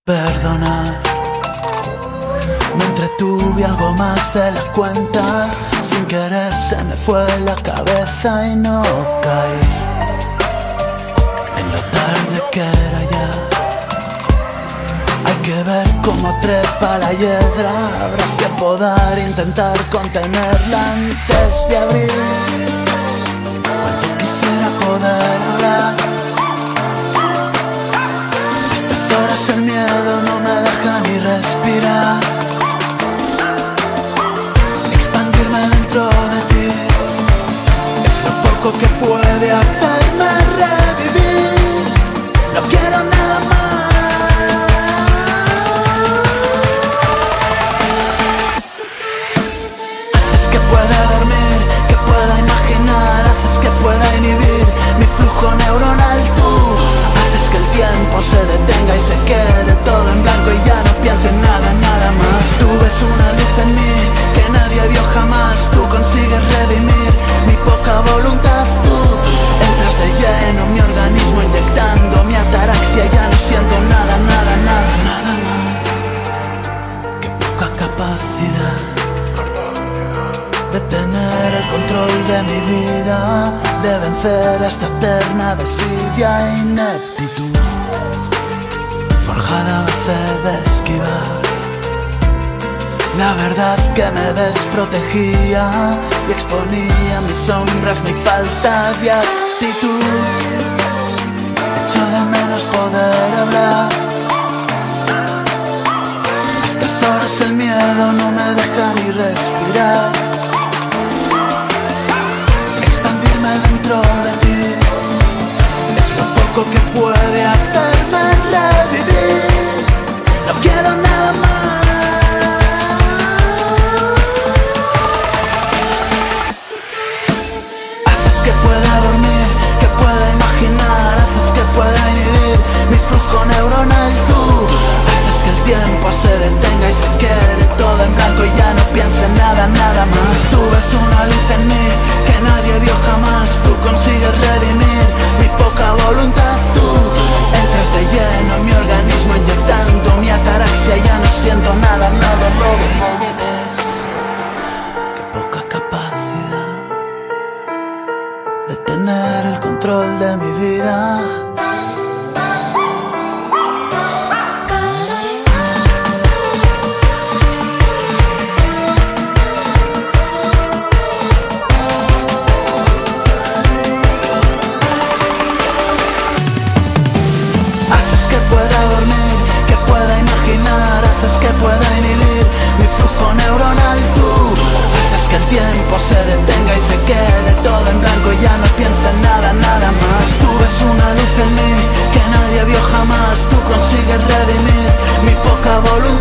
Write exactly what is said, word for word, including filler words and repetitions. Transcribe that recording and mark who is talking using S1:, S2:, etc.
S1: Perdonar, me entretuve algo más de la cuenta. Sin querer se me fue la cabeza y no caí en lo tarde que era ya. Hay que ver cómo trepa la hiedra. Habrá que poder intentar contenerla antes de abrir. Cuando quisiera poder hablar, a estas horas el miedo no me deja ni respirar. Expandirme dentro de ti es lo poco que puede hacerme revivir. No quiero nada más. Haces que pueda dormir, que pueda imaginar, haces que pueda inhibir mi flujo neuronal. Tú haces que el tiempo se detenga y se quede todo en blanco y ya no piense en nada, nada más. Tú ves una luz en mí que nadie vio jamás. Tú consigues redimir mi poca voluntad. Tú entras de lleno mi organismo inyectando mi ataraxia. Ya no siento nada, nada, nada, nada más. Qué poca capacidad de tener el control de mi vida, de vencer esta eterna desidia e ineptitud, forjada a base de esquivar la verdad que me desprotegía y exponía mis sombras, mi falta de actitud. Echo de menos poder hablar. A estas horas el miedo no me deja ni respirar. Expandirme dentro de ti es lo poco que puede hacerme revivir. No quiero nada más. Que pueda dormir, que pueda imaginar, haces que pueda inhibir mi flujo neuronal. Tú haces que el tiempo se detenga y se quede todo en blanco y ya no piense en nada, nada más. Tú ves una luz en mí que nadie vio jamás. Tú consigues redimir mi poca voluntad. Tú entras de lleno en mi organismo inyectando mi ataraxia. Ya no siento nada, nada, robo. Qué poca capacidad de tener el control de mi vida. Haces que pueda dormir, que pueda imaginar, haces que pueda inhibir mi flujo neuronal. Tú haces que el tiempo se detenga y se quede todo en blanco y ya no piensa en nada, nada más. Tú ves una luz en mí que nadie vio jamás. Tú consigues redimir mi poca voluntad.